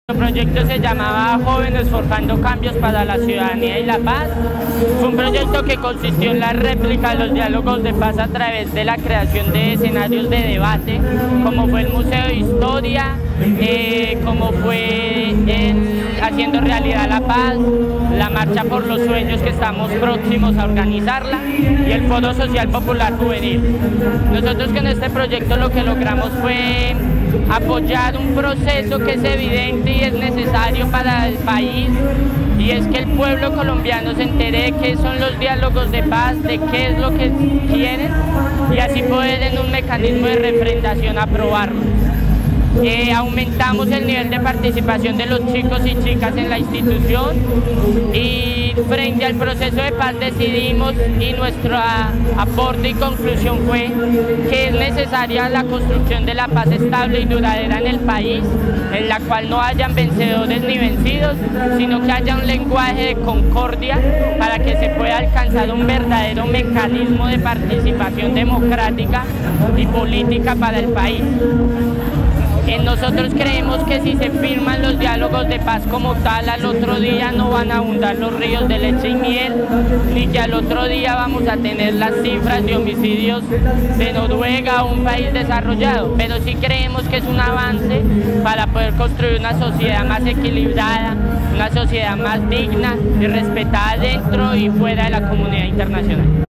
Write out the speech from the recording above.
El proyecto se llamaba Jóvenes Forjando Cambios para la Ciudadanía y la Paz. Fue un proyecto que consistió en la réplica de los diálogos de paz a través de la creación de escenarios de debate, como fue el Museo de Historia, como fue Haciendo Realidad la Paz, la Marcha por los Sueños que estamos próximos a organizarla y el Foro Social Popular Juvenil. Nosotros con este proyecto lo que logramos fue apoyar un proceso que es evidente y es necesario para el país, y es que el pueblo colombiano se entere de qué son los diálogos de paz, de qué es lo que quieren, y así poder en un mecanismo de refrendación aprobarlo. Aumentamos el nivel de participación de los chicos y chicas en la institución, y frente al proceso de paz decidimos, y nuestro aporte y conclusión fue que es necesaria la construcción de la paz estable y duradera en el país, en la cual no hayan vencedores ni vencidos, sino que haya un lenguaje de concordia para que se pueda alcanzar un verdadero mecanismo de participación democrática y política para el país. Nosotros creemos que si se firman los diálogos de paz como tal, al otro día no van a abundar los ríos de leche y miel, ni que al otro día vamos a tener las cifras de homicidios de Noruega o un país desarrollado, pero sí creemos que es un avance para poder construir una sociedad más equilibrada, una sociedad más digna y respetada dentro y fuera de la comunidad internacional.